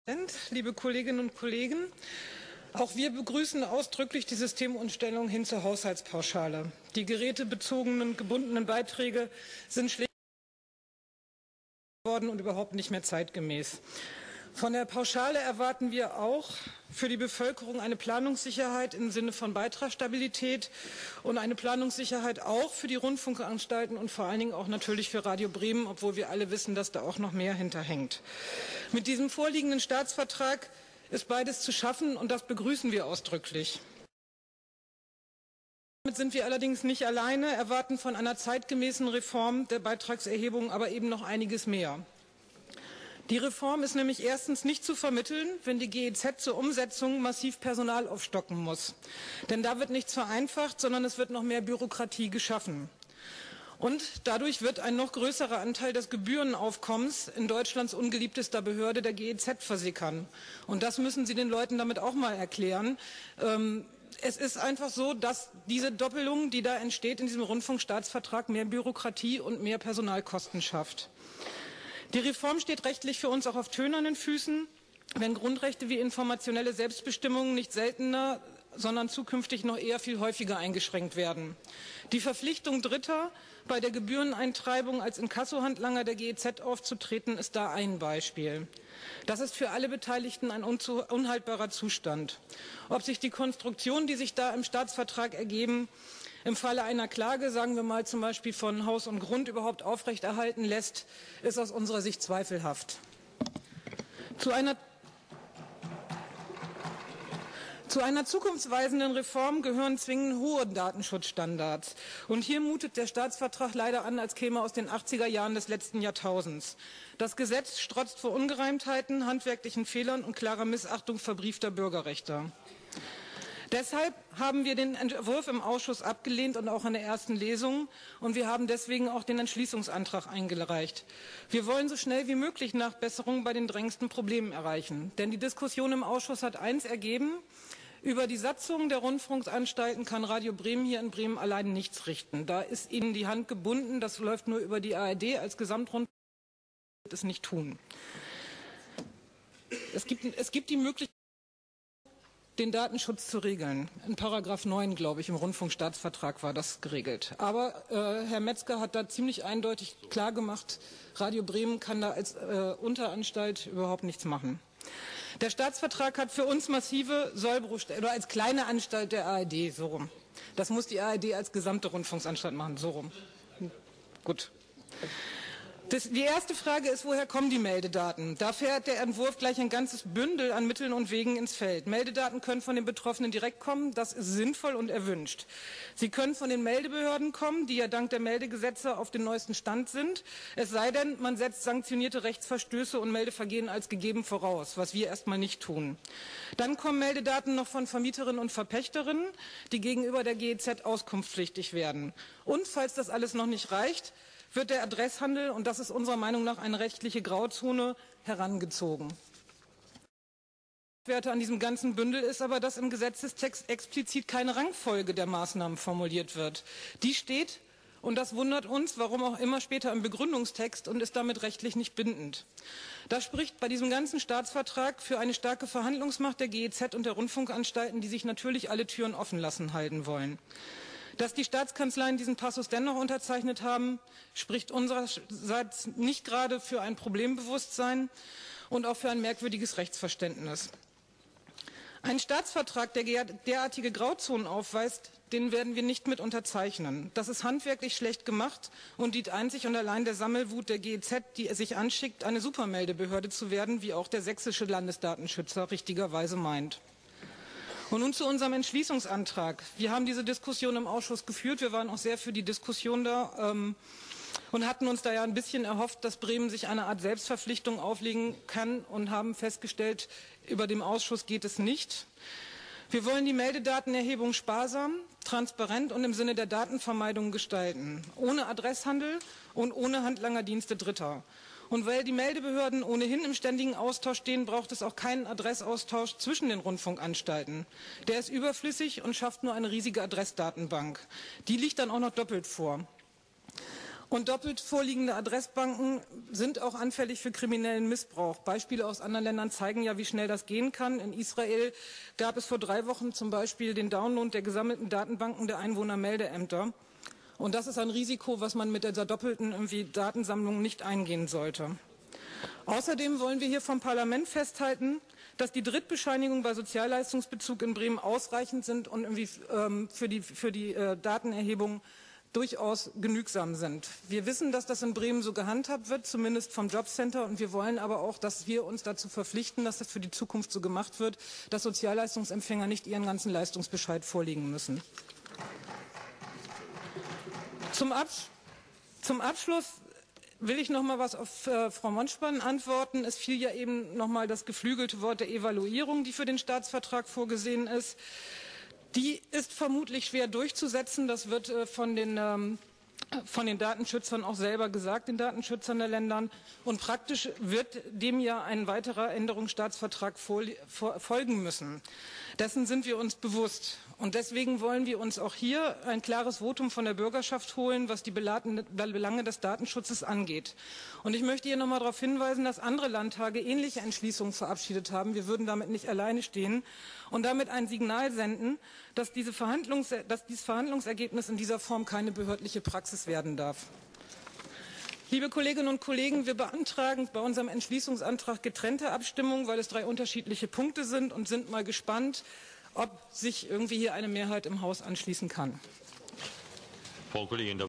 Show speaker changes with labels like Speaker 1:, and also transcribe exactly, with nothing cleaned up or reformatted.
Speaker 1: Liebe Kolleginnen und Kollegen, auch wir begrüßen ausdrücklich die Systemumstellung hin zur Haushaltspauschale. Die gerätebezogenen, gebundenen Beiträge sind schlicht worden und überhaupt nicht mehr zeitgemäß. Von der Pauschale erwarten wir auch für die Bevölkerung eine Planungssicherheit im Sinne von Beitragsstabilität und eine Planungssicherheit auch für die Rundfunkanstalten und vor allen Dingen auch natürlich für Radio Bremen, obwohl wir alle wissen, dass da auch noch mehr hinterhängt. Mit diesem vorliegenden Staatsvertrag ist beides zu schaffen und das begrüßen wir ausdrücklich. Damit sind wir allerdings nicht alleine, erwarten von einer zeitgemäßen Reform der Beitragserhebung aber eben noch einiges mehr. Die Reform ist nämlich erstens nicht zu vermitteln, wenn die G E Z zur Umsetzung massiv Personal aufstocken muss. Denn da wird nichts vereinfacht, sondern es wird noch mehr Bürokratie geschaffen. Und dadurch wird ein noch größerer Anteil des Gebührenaufkommens in Deutschlands ungeliebtester Behörde, der G E Z, versickern. Und das müssen Sie den Leuten damit auch mal erklären. Ähm, es ist einfach so, dass diese Doppelung, die da entsteht in diesem Rundfunkstaatsvertrag, mehr Bürokratie und mehr Personalkosten schafft. Die Reform steht rechtlich für uns auch auf tönernen Füßen, wenn Grundrechte wie informationelle Selbstbestimmung nicht seltener, sondern zukünftig noch eher viel häufiger eingeschränkt werden. Die Verpflichtung Dritter, bei der Gebühreneintreibung als Inkassohandlanger der G E Z aufzutreten, ist da ein Beispiel. Das ist für alle Beteiligten ein unhaltbarer Zustand. Ob sich die Konstruktionen, die sich da im Staatsvertrag ergeben, im Falle einer Klage, sagen wir mal zum Beispiel von Haus und Grund, überhaupt aufrechterhalten lässt, ist aus unserer Sicht zweifelhaft. Zu einer, zu einer zukunftsweisenden Reform gehören zwingend hohe Datenschutzstandards. Und hier mutet der Staatsvertrag leider an, als käme er aus den achtziger Jahren des letzten Jahrtausends. Das Gesetz strotzt vor Ungereimtheiten, handwerklichen Fehlern und klarer Missachtung verbriefter Bürgerrechte. Deshalb haben wir den Entwurf im Ausschuss abgelehnt und auch in der ersten Lesung. Und wir haben deswegen auch den Entschließungsantrag eingereicht. Wir wollen so schnell wie möglich Nachbesserungen bei den drängendsten Problemen erreichen. Denn die Diskussion im Ausschuss hat eins ergeben: Über die Satzung der Rundfunkanstalten kann Radio Bremen hier in Bremen allein nichts richten. Da ist ihnen die Hand gebunden. Das läuft nur über die A R D als Gesamtrundfunk. Das wird es nicht tun. Es gibt, es gibt die Möglichkeit, den Datenschutz zu regeln. In Paragraph neun, glaube ich, im Rundfunkstaatsvertrag war das geregelt. Aber äh, Herr Metzger hat da ziemlich eindeutig klargemacht, Radio Bremen kann da als äh, Unteranstalt überhaupt nichts machen. Der Staatsvertrag hat für uns massive Sollbruchstellen, oder als kleine Anstalt der A R D, so rum. Das muss die A R D als gesamte Rundfunksanstalt machen, so rum. Gut. Das, die erste Frage ist, woher kommen die Meldedaten? Da fährt der Entwurf gleich ein ganzes Bündel an Mitteln und Wegen ins Feld. Meldedaten können von den Betroffenen direkt kommen, das ist sinnvoll und erwünscht. Sie können von den Meldebehörden kommen, die ja dank der Meldegesetze auf dem neuesten Stand sind. Es sei denn, man setzt sanktionierte Rechtsverstöße und Meldevergehen als gegeben voraus, was wir erstmal nicht tun. Dann kommen Meldedaten noch von Vermieterinnen und Verpächterinnen, die gegenüber der G E Z auskunftspflichtig werden. Und falls das alles noch nicht reicht, wird der Adresshandel, und das ist unserer Meinung nach eine rechtliche Grauzone, herangezogen. Werte an diesem ganzen Bündel ist aber, dass im Gesetzestext explizit keine Rangfolge der Maßnahmen formuliert wird. Die steht, und das wundert uns, warum auch immer, später im Begründungstext und ist damit rechtlich nicht bindend. Das spricht bei diesem ganzen Staatsvertrag für eine starke Verhandlungsmacht der G E Z und der Rundfunkanstalten, die sich natürlich alle Türen offen lassen halten wollen. Dass die Staatskanzleien diesen Passus dennoch unterzeichnet haben, spricht unsererseits nicht gerade für ein Problembewusstsein und auch für ein merkwürdiges Rechtsverständnis. Ein Staatsvertrag, der derartige Grauzonen aufweist, den werden wir nicht mit unterzeichnen. Das ist handwerklich schlecht gemacht und dient einzig und allein der Sammelwut der G E Z, die sich anschickt, eine Supermeldebehörde zu werden, wie auch der sächsische Landesdatenschützer richtigerweise meint. Und nun zu unserem Entschließungsantrag. Wir haben diese Diskussion im Ausschuss geführt. Wir waren auch sehr für die Diskussion da ähm, und hatten uns da ja ein bisschen erhofft, dass Bremen sich eine Art Selbstverpflichtung auflegen kann und haben festgestellt, über den Ausschuss geht es nicht. Wir wollen die Meldedatenerhebung sparsam, transparent und im Sinne der Datenvermeidung gestalten, ohne Adresshandel und ohne Handlangerdienste Dritter. Und weil die Meldebehörden ohnehin im ständigen Austausch stehen, braucht es auch keinen Adressaustausch zwischen den Rundfunkanstalten. Der ist überflüssig und schafft nur eine riesige Adressdatenbank. Die liegt dann auch noch doppelt vor. Und doppelt vorliegende Adressbanken sind auch anfällig für kriminellen Missbrauch. Beispiele aus anderen Ländern zeigen ja, wie schnell das gehen kann. In Israel gab es vor drei Wochen zum Beispiel den Download der gesammelten Datenbanken der Einwohnermeldeämter. Und das ist ein Risiko, was man mit dieser doppelten irgendwie Datensammlung nicht eingehen sollte. Außerdem wollen wir hier vom Parlament festhalten, dass die Drittbescheinigungen bei Sozialleistungsbezug in Bremen ausreichend sind und irgendwie ähm, für die, für die äh, Datenerhebung durchaus genügsam sind. Wir wissen, dass das in Bremen so gehandhabt wird, zumindest vom Jobcenter, und wir wollen aber auch, dass wir uns dazu verpflichten, dass das für die Zukunft so gemacht wird, dass Sozialleistungsempfänger nicht ihren ganzen Leistungsbescheid vorlegen müssen. Zum, Abs zum Abschluss will ich noch mal was auf äh, Frau Monspann antworten. Es fiel ja eben noch mal das geflügelte Wort der Evaluierung, die für den Staatsvertrag vorgesehen ist. Die ist vermutlich schwer durchzusetzen. Das wird äh, von den ähm, von den Datenschützern auch selber gesagt, den Datenschützern der Länder. Und praktisch wird dem ja ein weiterer Änderungsstaatsvertrag folgen müssen. Dessen sind wir uns bewusst. Und deswegen wollen wir uns auch hier ein klares Votum von der Bürgerschaft holen, was die Belange des Datenschutzes angeht. Und ich möchte hier noch mal darauf hinweisen, dass andere Landtage ähnliche Entschließungen verabschiedet haben. Wir würden damit nicht alleine stehen und damit ein Signal senden, dass, diese Verhandlungs dass dieses Verhandlungsergebnis in dieser Form keine behördliche Praxis werden darf. Liebe Kolleginnen und Kollegen, wir beantragen bei unserem Entschließungsantrag getrennte Abstimmung, weil es drei unterschiedliche Punkte sind, und sind mal gespannt, ob sich irgendwie hier eine Mehrheit im Haus anschließen kann.
Speaker 2: Frau Kollegin.